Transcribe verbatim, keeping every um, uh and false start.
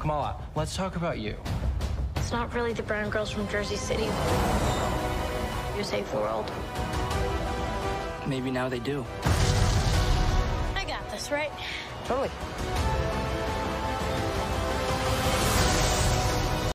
Kamala, let's talk about you. It's not really the brown girls from Jersey City who save the world. Maybe now they do. I got this, right? Totally.